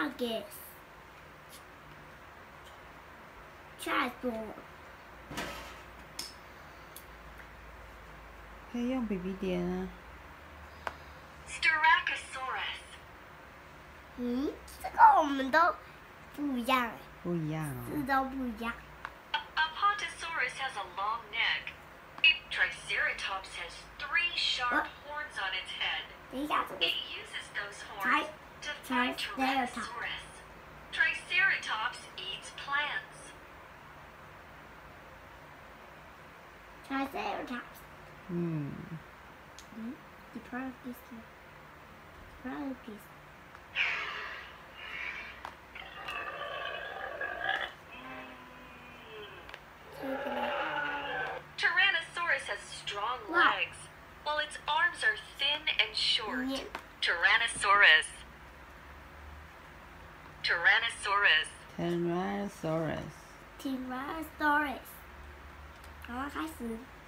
Tyrannosaurus。下一座。 可以用 BB 点啊。 这个我们都不一样。 不一样哦。 字都不一样。 Apatosaurus has a long neck. A Triceratops has 3 sharp horns on its head. 等一下，这个 It uses those horns to fight Triceratops. Tyrannosaurus. Triceratops eats plants. Triceratops。Diplodocus。 Tyrannosaurus has strong legs, while its arms are thin and short. Tyrannosaurus. Tyrannosaurus. Tyrannosaurus。 Tyrannosaurus。好了，开始。